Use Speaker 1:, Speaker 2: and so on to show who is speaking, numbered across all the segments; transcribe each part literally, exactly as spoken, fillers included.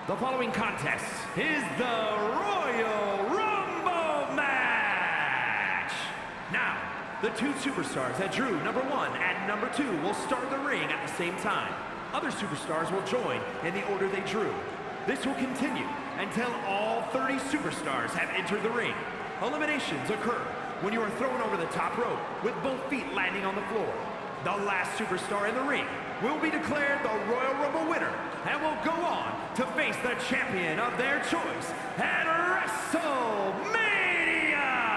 Speaker 1: The following contest is the Royal Rumble match. Now, the two superstars that drew number one and number two will start the ring at the same time. Other superstars will join in the order they drew. This will continue until all thirty superstars have entered the ring. Eliminations occur when you are thrown over the top rope with both feet landing on the floor. The last superstar in the ring will be declared the Royal Rumble winner and will go on to face the champion of their choice at WrestleMania!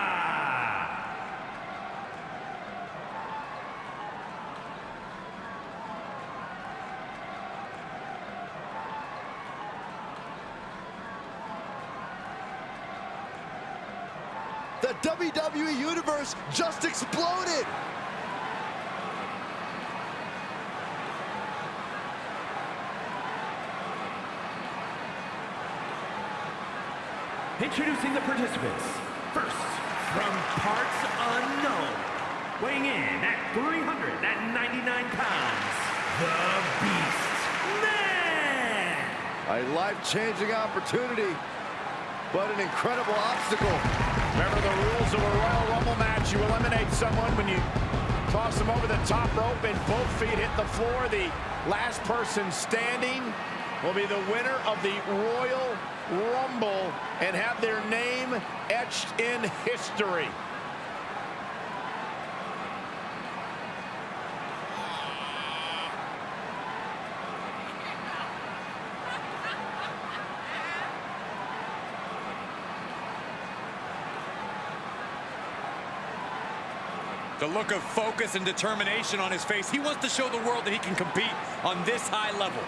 Speaker 2: The W W E Universe just exploded!
Speaker 1: Introducing the participants. First, from parts unknown, weighing in at three hundred ninety-nine pounds, the Beast Man!
Speaker 2: A life-changing opportunity, but an incredible obstacle.
Speaker 3: Remember the rules of a Royal Rumble match. You eliminate someone when you toss them over the top rope and both feet hit the floor. The last person standing will be the winner of the Royal Rumble and have their name etched in history.
Speaker 4: The look of focus and determination on his face. He wants to show the world that he can compete on this high level.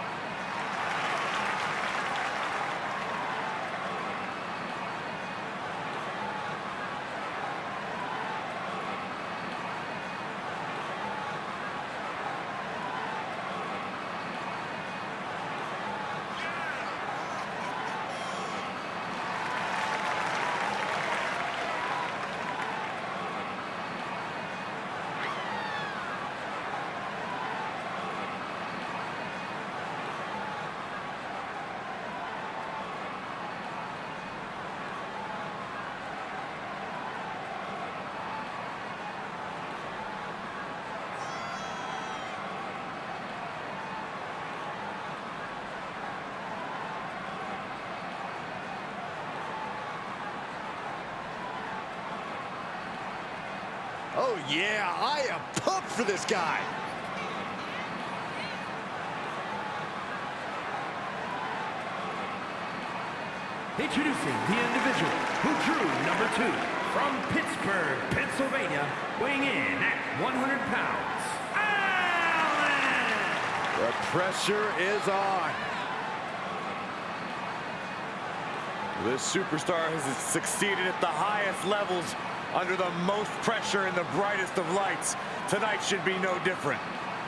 Speaker 2: Oh yeah, I am pumped for this guy.
Speaker 1: Introducing the individual who drew number two from Pittsburgh, Pennsylvania, weighing in at one hundred pounds, Alan!
Speaker 2: The pressure is on.
Speaker 3: This superstar has succeeded at the highest levels under the most pressure in the brightest of lights. Tonight should be no different.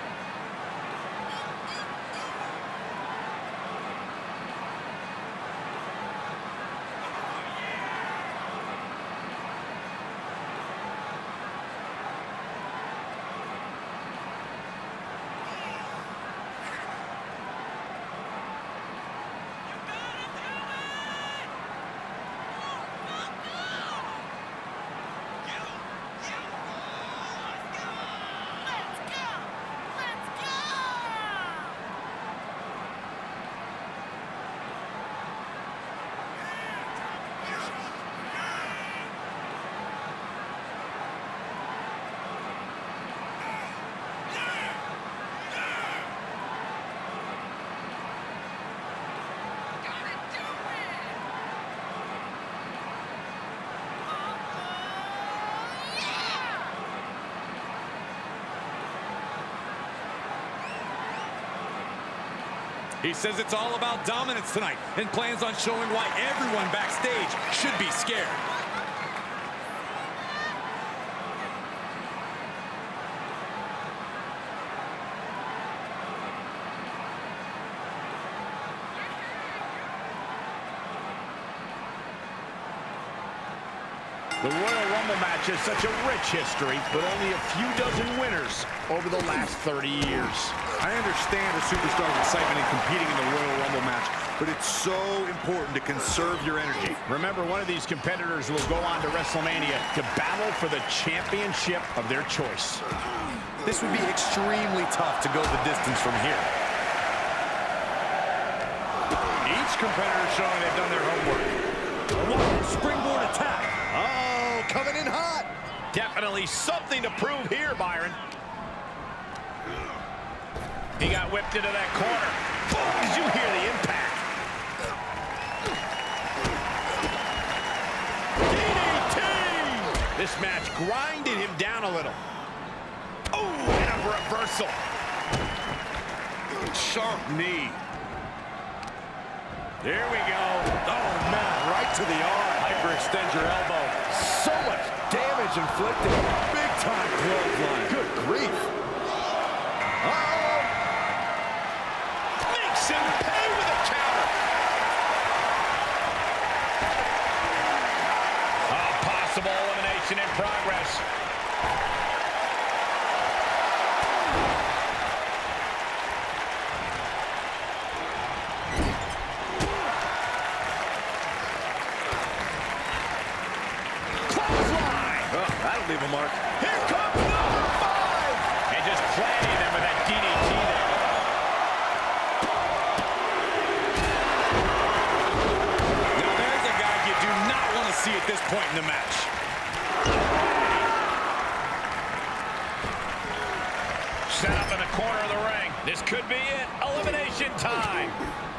Speaker 4: He says it's all about dominance tonight and plans on showing why everyone backstage should be scared.
Speaker 3: The Royal Rumble match has such a rich history, but only a few dozen winners over the last thirty years.
Speaker 5: I understand.
Speaker 4: understand a superstar's excitement in competing in the Royal Rumble match, but it's so important to conserve your energy.
Speaker 3: Remember, one of these competitors will go on to WrestleMania to battle for the championship of their choice.
Speaker 4: This would be extremely tough to go the distance from here. Each competitor showing they've done their homework. One springboard attack.
Speaker 2: Oh, coming in hot.
Speaker 3: Definitely something to prove here, Byron. He got whipped into that corner. Oh, did you hear the impact? D D T! This match grinded him down a little. Oh, and a reversal.
Speaker 4: Sharp knee.
Speaker 3: There we go.
Speaker 4: Oh, man, right to the arm.
Speaker 3: Hyperextend your elbow.
Speaker 2: So much damage inflicted.
Speaker 4: Big time clothesline.
Speaker 2: Good grief. Uh-oh.
Speaker 3: Makes him pay with a counter. A possible elimination in progress.
Speaker 4: Leave a mark.
Speaker 3: Here comes number five! And just planting them with that D D T there.
Speaker 4: Now there's a guy you do not want to see at this point in the match.
Speaker 3: Set up in the corner of the ring. This could be it. Elimination time.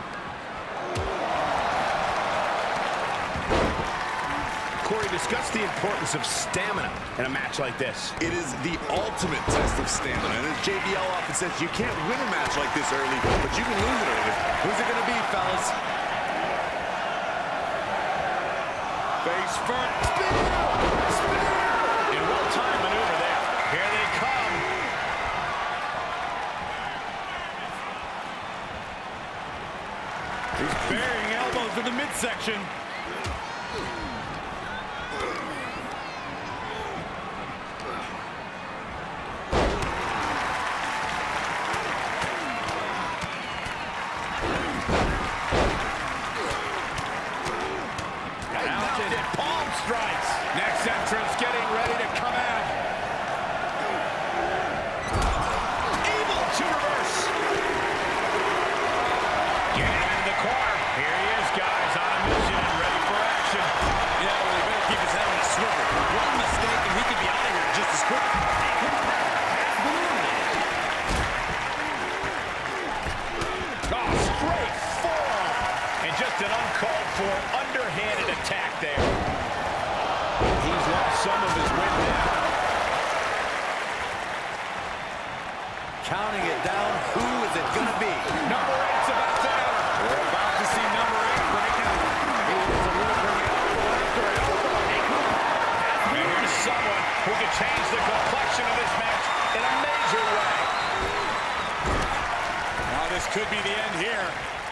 Speaker 3: Corey, discuss the importance of stamina in a match like this.
Speaker 4: It is the ultimate test of stamina. And as J B L often says, you can't win a match like this early, but you can lose it early. Who's it going to be, fellas? Face first.
Speaker 3: Spear! Spear! And well-timed maneuver there. Here they come.
Speaker 4: He's burying elbows in the midsection.
Speaker 3: Next entrance getting ready to come out. Able to reverse. Getting into the corner. Here he is, guys, on a mission and ready for action.
Speaker 4: Yeah, well, he better keep his head on a swivel. One mistake and he could be out of here just as quick.
Speaker 3: Oh, straight forearm. And just an uncalled for underhanded attack there. He's lost some of his wind now.
Speaker 4: Counting it down, who is it going to be?
Speaker 3: Number eight's about to enter.
Speaker 4: We're about to see number eight break out. He is delivering elbow after elbow.
Speaker 3: And here's someone who can change the complexion of this match in a major way.
Speaker 4: Now this could be the end here.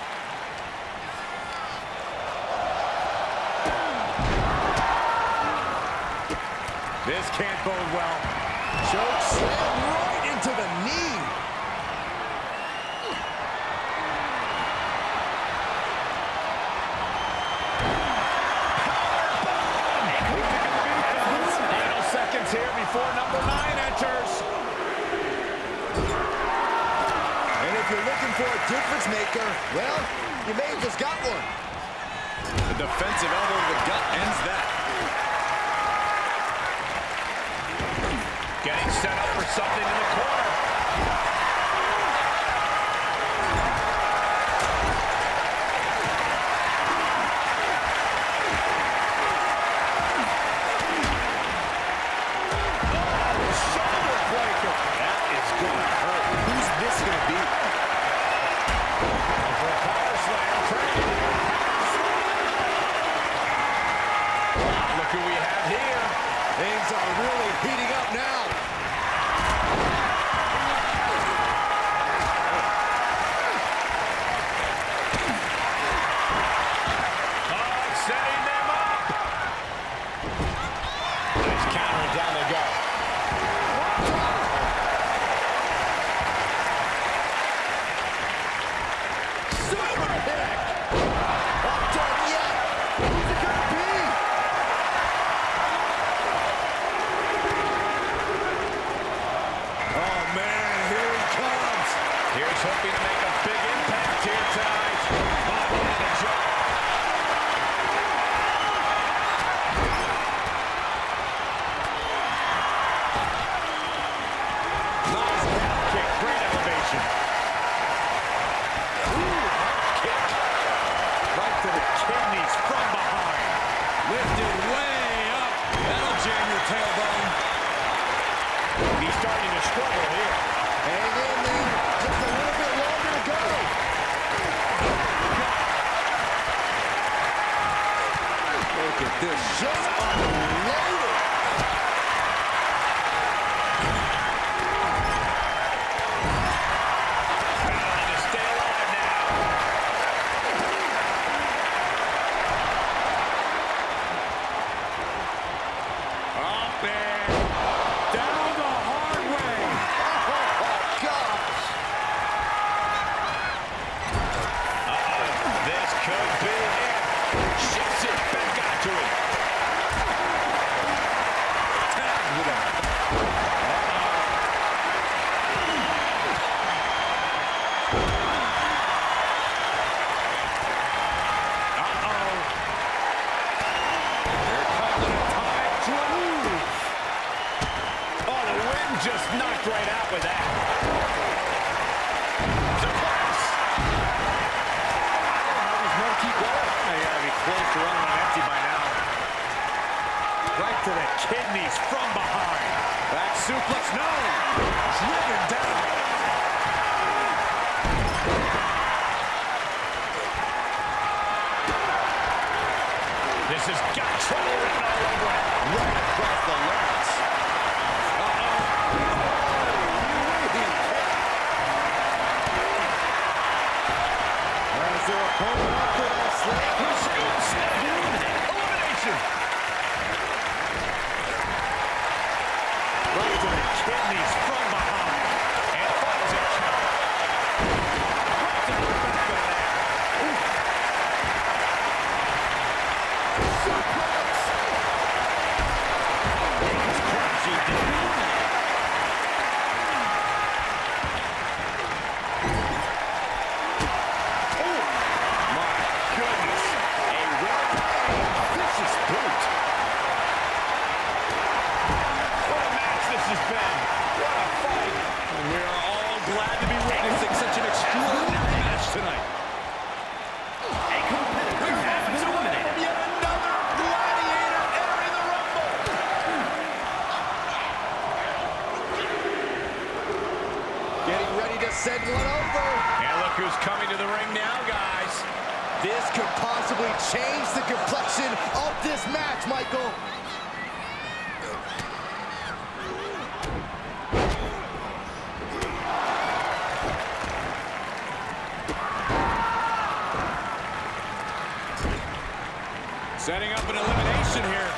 Speaker 3: This can't bode well.
Speaker 2: Choke slam right into the knee.
Speaker 3: Final seconds here before number nine enters.
Speaker 2: And if you're looking for a difference maker, well, you may have just got one.
Speaker 4: The defensive elbow to the gut ends that.
Speaker 3: Getting set up for something in the corner. Oh, shoulder breaker. That is going to hurt.
Speaker 2: Who's this going to be?
Speaker 3: Power slam. Look who we have here.
Speaker 2: Things are really heating up now.
Speaker 3: He's hoping to make a big impact here tonight. Oh, what a jump. Nice down kick, great elevation. Ooh, kick. Right to the kidneys from behind.
Speaker 4: Lifted way up. That'll jam your tailbone.
Speaker 3: He's starting to struggle here.
Speaker 2: Hang in there. Just a little bit longer to go. Look at this. Just unloaded.
Speaker 3: Trying to stay alive now. Up and down the hard way.
Speaker 2: Oh, gosh.
Speaker 3: Uh-oh, this could be it. Shifts it back out to him. Tagged with him. Uh-oh. They're calling it time to move. Oh, the wind just knocked right out with that. Suppress. He's going to keep going. They gotta be close to running on empty by now. Right to the kidneys from behind. Back suplex, no. Driven down. This has got trouble written all over it. Right across the legs. Uh-oh.
Speaker 2: As their opponent up to that slam.
Speaker 3: Elimination. Right to the kidneys from behind. And finds a count. Right to the back of that. Suplex. He's crashing down. Oh, my goodness. A well-timed, vicious boot. What a match this has been. What a fight. And we are all glad to be witnessing such an extraordinary match tonight.
Speaker 1: A competitor has been eliminated.
Speaker 3: Yet another gladiator entering the Rumble.
Speaker 2: Getting ready to send one over.
Speaker 3: And look who's coming to the ring now, guys.
Speaker 2: This could possibly change the complexion of this match, Michael.
Speaker 3: Setting up an elimination here.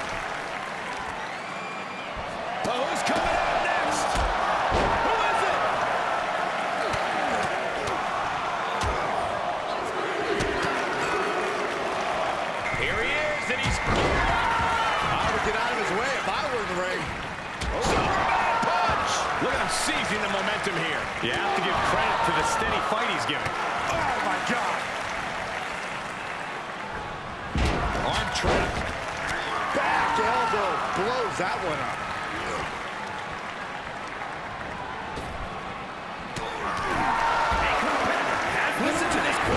Speaker 3: Oh, who's coming out next? Who is it? Here he is, and he's...
Speaker 2: I would get out of his way if I were in the ring.
Speaker 3: Superman punch! Look at him seizing the momentum here. You have to give credit to the steady fight he's giving. Oh, my God. Arm trap.
Speaker 2: Back elbow blows that one up.
Speaker 1: Listen to this.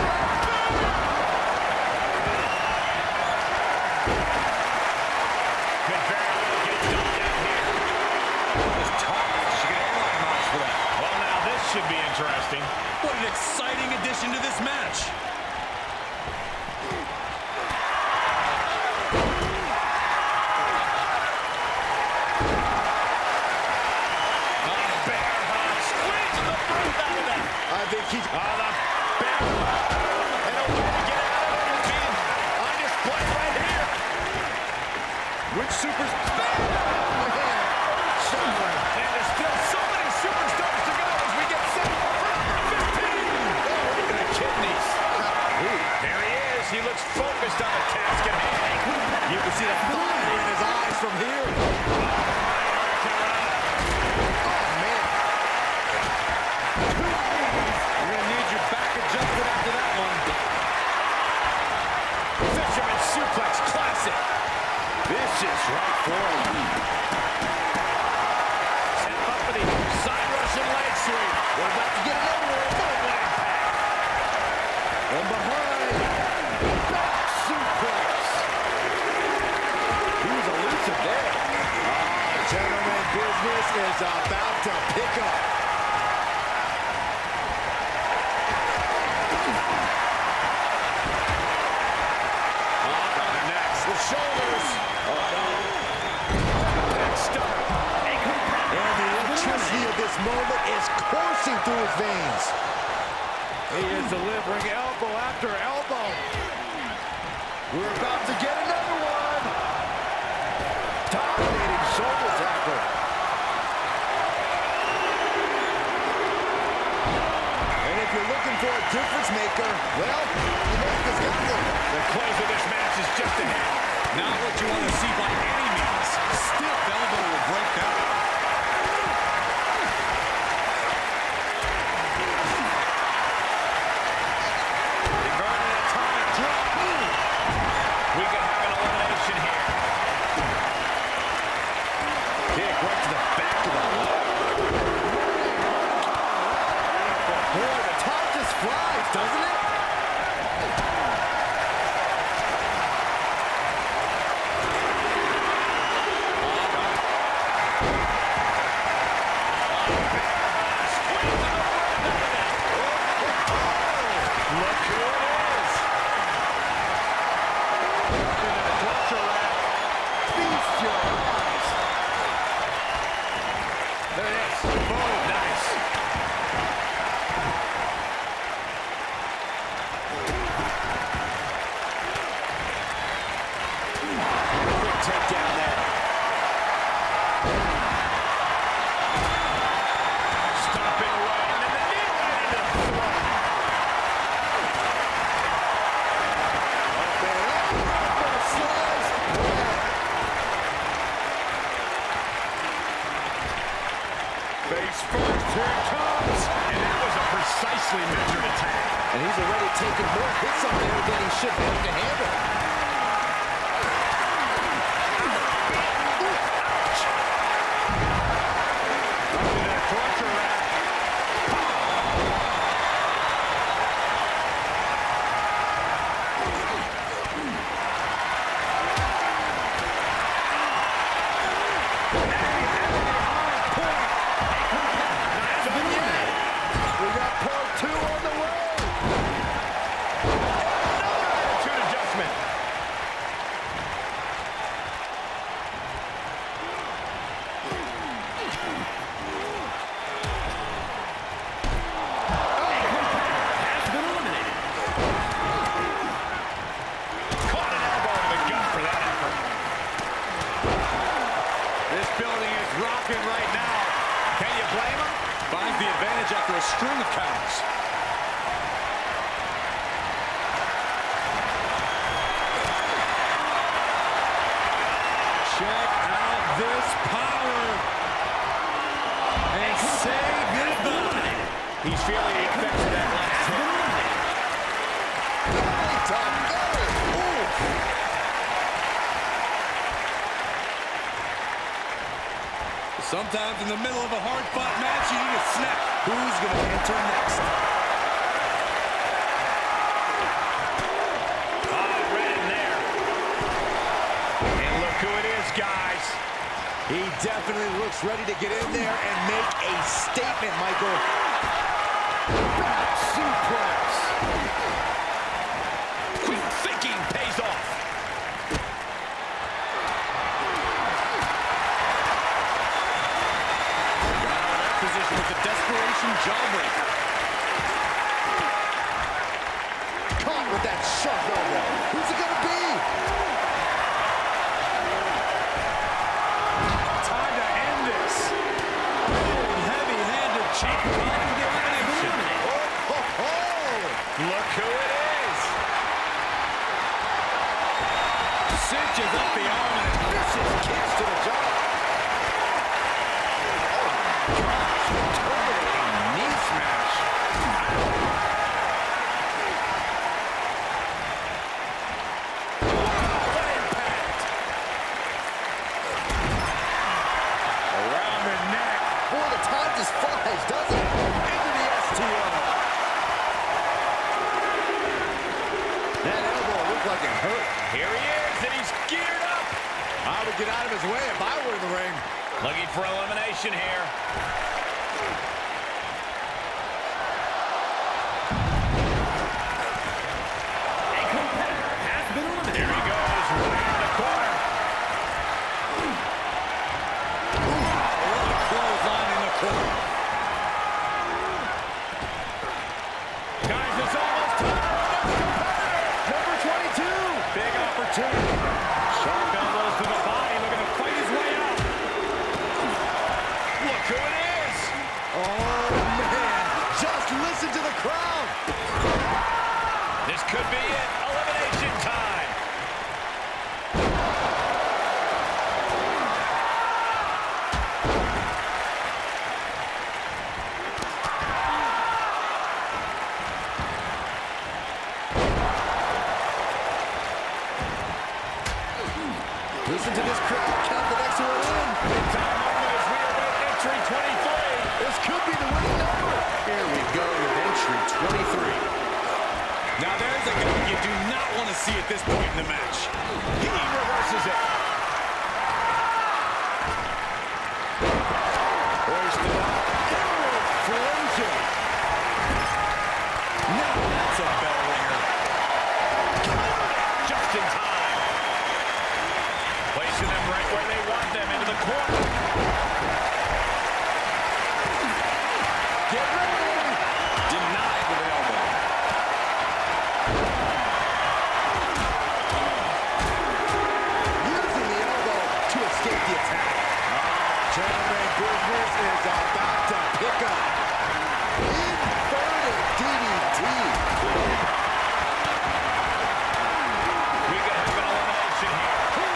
Speaker 3: Could very well get dumped down here. Just tough. She can airline miles for that. Well, now this should be interesting.
Speaker 4: What an exciting addition to this match.
Speaker 2: I think he's...
Speaker 3: Oh, the bear. And a way to get out of it is being on display right here. Which supers... And there's still so many superstars to go as we get set for number fifteen. Oh, look at the kidneys. Ooh, there he is. He looks focused on the task at hand.
Speaker 2: You can see the fire in his eyes from here. Oh, man.
Speaker 4: takes it.
Speaker 3: Vicious right forearm. Set up for the side Russian leg sweep.
Speaker 2: We're about to get another one. From behind. Back suplex. He was elusive there. Oh, gentlemen, business is about to pick up. The shoulders. Oh, no. Next up. And the electricity of this moment is coursing through his veins.
Speaker 3: He is delivering elbow after elbow.
Speaker 2: We're about to get another one. Dominating shoulder tackle. And if you're looking for a difference maker, well, America's got one.
Speaker 3: The close of this match is just ahead.
Speaker 4: Not what you want to see by any means. Stiff elbow will break that.
Speaker 3: Converted atomic drop. We could have an elimination here. Kick right to the back of the leg.
Speaker 2: Boy, the top just flies, doesn't it?
Speaker 3: Face first, here it comes. And that was a precisely measured attack.
Speaker 2: And he's already taken more hits on there than he should be able to handle.
Speaker 3: Up to that torture rack. Right now. Can you blame him?
Speaker 4: Finds the advantage after a string of counters. Check out this power. And say goodbye.
Speaker 3: He's feeling the effects of that last hit.
Speaker 4: Sometimes in the middle of a hard-fought match, you need a snap. Who's going to enter next?
Speaker 3: Oh, right in there. And look who it is, guys.
Speaker 2: He definitely looks ready to get in there and make a statement, Michael. Back suplex.
Speaker 3: Quick thinking pays off.
Speaker 4: With the desperation jawbreaker.
Speaker 2: Caught with that sharp elbow. Who's it gonna be?
Speaker 3: Time to end this.
Speaker 4: Heavy-handed chop on the elimination.
Speaker 2: Oh, oh, oh.
Speaker 3: Look who it is.
Speaker 4: Cinches up the arm and
Speaker 2: Vicious kicks to the jaw.
Speaker 3: Knee smash. What impact.
Speaker 2: his way if I were in the ring.
Speaker 3: Looking for elimination here.
Speaker 1: A competitor has been eliminated.
Speaker 3: Here he goes, right in the corner.
Speaker 2: What a clothesline in the corner.
Speaker 3: Guys, it's almost time for the next competitor. Number twenty-two. Big opportunity. Sharp elbows to the body, looking to fight his way out. Look who it is.
Speaker 2: Oh, man. Just listen to the crowd.
Speaker 3: This could be it. Elimination time.
Speaker 2: Listen to this crowd. Count the next one in.
Speaker 3: Big time moment as we await entry twenty-three.
Speaker 2: This could be the winning number.
Speaker 4: Here we go with entry twenty-three. Now there's a guy you do not want to see at this point in the match.
Speaker 3: He reverses it.
Speaker 2: Hoisted up. Inward flosion.
Speaker 4: Now that's a bell ringer.
Speaker 3: Just in time. Placing them right where they want them, into the corner.
Speaker 2: Get ready.
Speaker 4: Denied with an elbow.
Speaker 2: Using the elbow to escape the attack. Gentlemen, business is about to pick up. Inverted D D T.
Speaker 3: We could have an elimination here.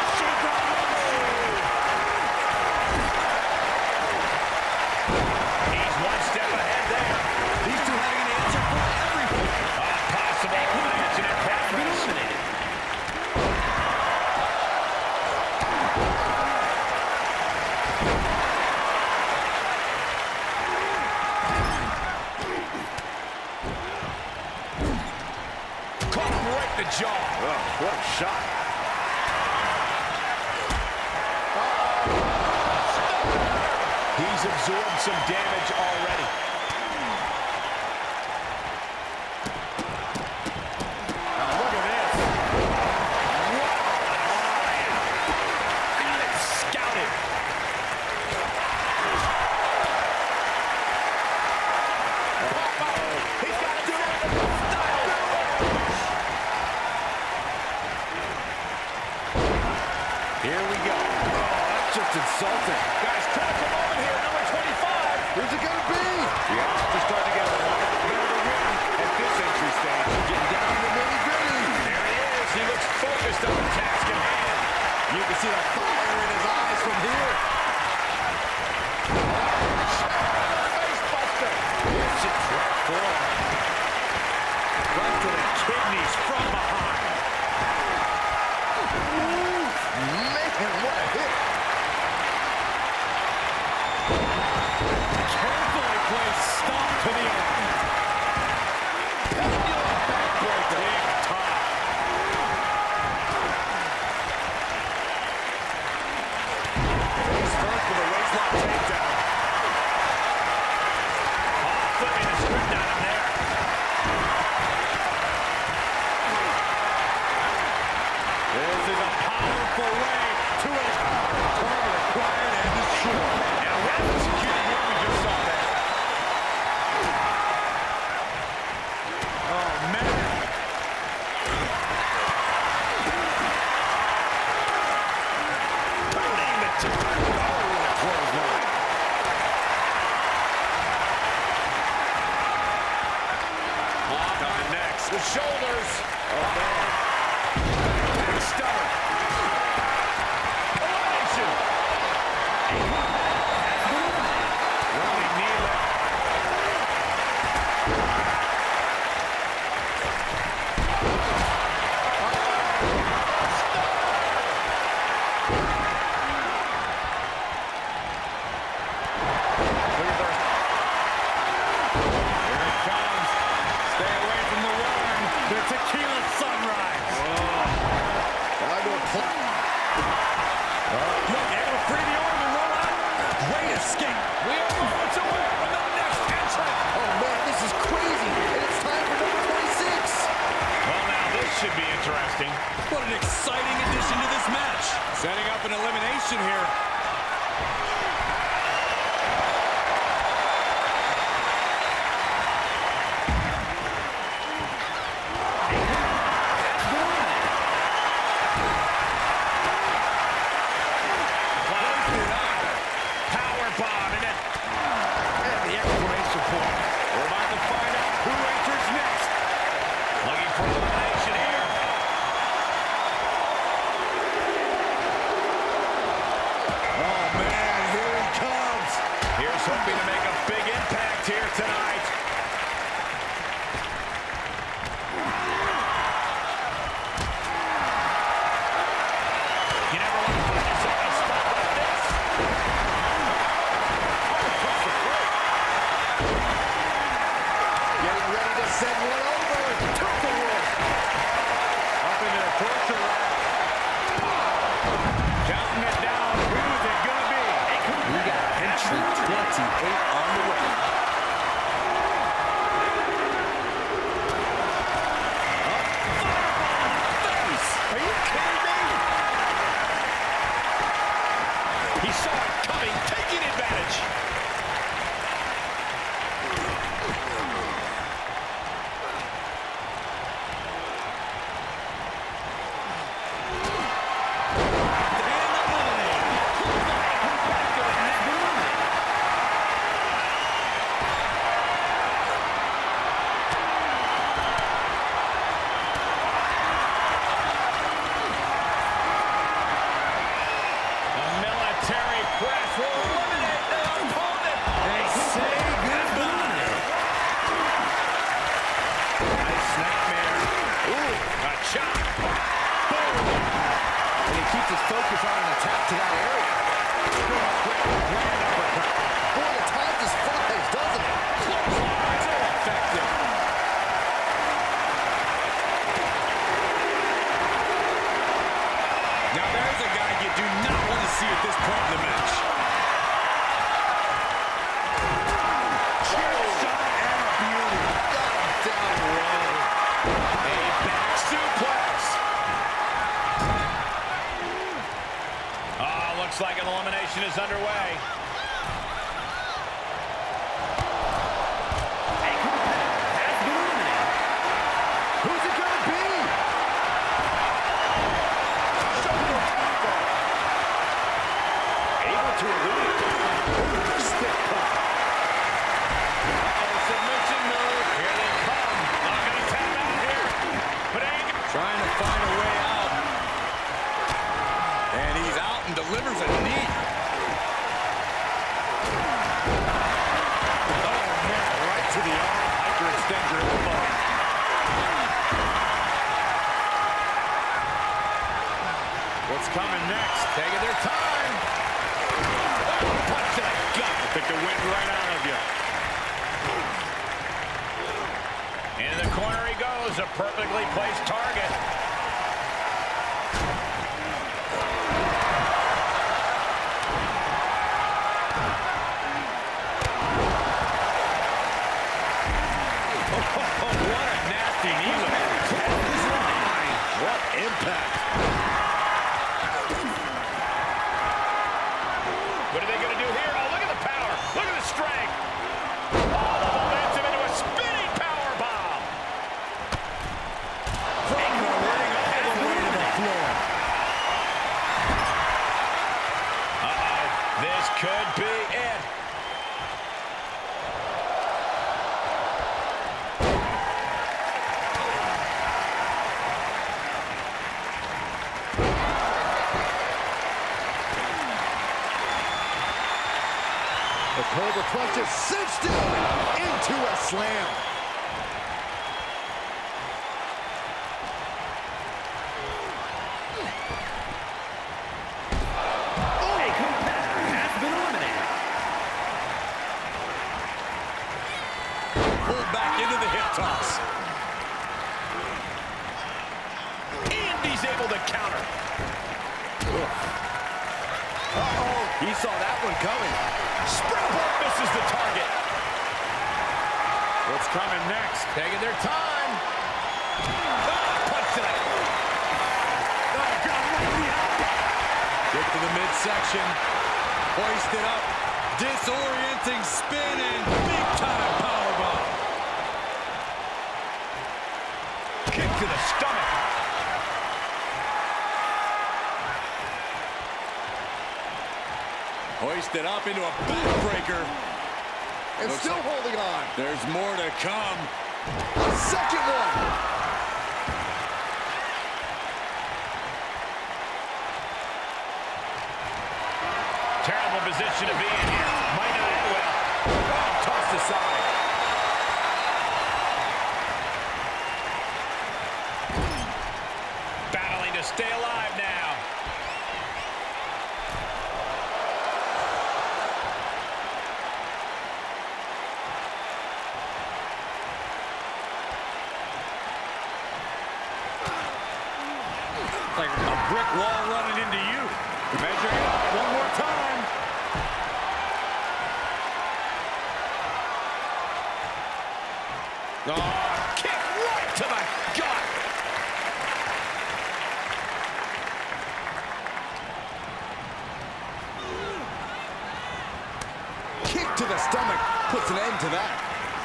Speaker 3: He's one step ahead there.
Speaker 2: These two having an answer for everything.
Speaker 3: A possible elimination at
Speaker 1: Has been
Speaker 3: Patrick.
Speaker 1: eliminated.
Speaker 3: Caught him right in the jaw.
Speaker 2: Oh, what a shot.
Speaker 3: He's absorbed some damage already. Now look at this. What? Oh, yeah. Got it scouted. Uh-oh. He's got to do it. Here we go.
Speaker 2: Oh, that's just insulting.
Speaker 3: Guys, critical moment here. Number twenty-five.
Speaker 2: Who's it going to be?
Speaker 4: The odds are starting to get a lot better to win at this entry stage.
Speaker 2: Getting down to the nitty-gritty.
Speaker 3: There he is. He looks focused on the task at hand.
Speaker 2: You can see the fire in his eyes from here.
Speaker 3: Facebuster. It's a drop forearm. Right to the kidneys from behind.
Speaker 2: Man, what a hit.
Speaker 3: Carefully placed stop to the arm. Pendulum backbreaker. Big top. Face first with a waistlock takedown. Oh, flipping the script on him there. This is a powerful way to it. Target acquired and destroyed. And well executed here, we just saw that. Oh, man. Burning the time. Oh, what a clothesline. Oh, coming next. The shoulders. Oh, man. Big stunner. Elimination. Running knee lift. Tequila sunrise.
Speaker 2: I go
Speaker 4: up an elimination here.
Speaker 3: Hoping to make a big impact here tonight. You never want to find yourself in a spot like this.
Speaker 2: Getting ready to send one over. Took the rope.
Speaker 3: Up into the torture rack. Counting it down. Who's it going to be?
Speaker 5: We got entry twenty-eight on the way.
Speaker 3: Are you kidding me? He saw it coming, taking advantage.
Speaker 5: His focus on an attack to that area. Boy, the time just flies, doesn't it?
Speaker 3: So effective.
Speaker 4: Now there's a guy you do not want to see at this point in the match.
Speaker 2: Chair shot and a beauty. Got him down low.
Speaker 3: A back suplex. Ah, looks like an elimination is underway.
Speaker 1: A competitor has been eliminated.
Speaker 2: Who's it gonna be?
Speaker 3: Able to elude it.
Speaker 2: Stick cut.
Speaker 3: Uh-oh, submission move. Here they come. Not gonna tap out here. But ain't
Speaker 4: Trying to find a way out. And he's out and delivers a knee.
Speaker 3: oh man, right to the arm. Hyperextend your elbow. What's coming next? Taking their time. Oh, punch to the gut. I think the wind right out of you. Into the corner he goes. A perfectly placed target. What a nasty knee lift.
Speaker 2: What impact.
Speaker 3: What are they going to do here? Oh, look at the power. Look at the strength. Oh, the momentum into a spinning power bomb.
Speaker 2: From the ring all the way to the floor.
Speaker 3: Uh-oh. This could be it.
Speaker 2: The Cobra Clutch is cinched in into a slam.
Speaker 1: A competitor has been eliminated.
Speaker 4: Pulled back into the hip toss.
Speaker 3: And he's able to counter.
Speaker 2: Uh-oh. He saw that one coming.
Speaker 3: Springboard misses the target. What's coming next? Taking their time. Oh, punch to the... Oh, God, right in the eye.
Speaker 5: Get to the midsection. Hoist it up. Disorienting spin and big-time powerbomb.
Speaker 3: Kick to the stomach.
Speaker 5: Hoisted up into a backbreaker.
Speaker 2: And
Speaker 5: Looks
Speaker 2: still
Speaker 5: like
Speaker 2: holding on.
Speaker 5: There's more to come.
Speaker 2: A second one.
Speaker 3: Terrible position to be in here. Might not end well. Oh, tossed aside. Battling to stay alive now.
Speaker 5: Like a brick wall running into you. Measuring it up one more time.
Speaker 3: Oh, kick right to the gut.
Speaker 2: Kick to the stomach puts an end to that.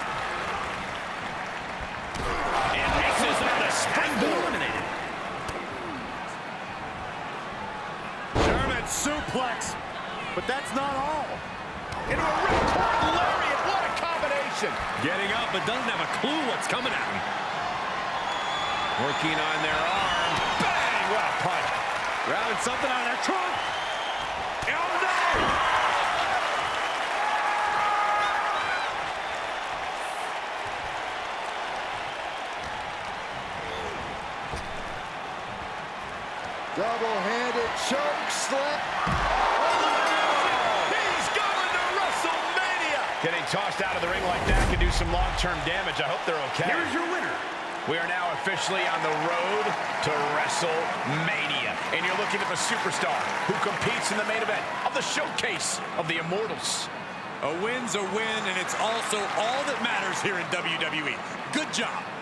Speaker 3: And misses on the springboard.
Speaker 1: Eliminated.
Speaker 5: German suplex. But that's not all.
Speaker 3: Into a ripcord lariat. What a combination.
Speaker 5: Getting up, but doesn't have a clue what's coming at him.
Speaker 3: Working on their arm. Bang! What a punch.
Speaker 5: Grabbing something out of that trunk.
Speaker 3: Oh, no!
Speaker 2: Double-handed choke slap.
Speaker 3: He's going to WrestleMania! Getting tossed out of the ring like that can do some long-term damage. I hope they're okay.
Speaker 1: Here's your winner.
Speaker 3: We are now officially on the road to WrestleMania. And you're looking at the superstar who competes in the main event of the showcase of the Immortals.
Speaker 5: A win's a win, and it's also all that matters here in W W E. Good job.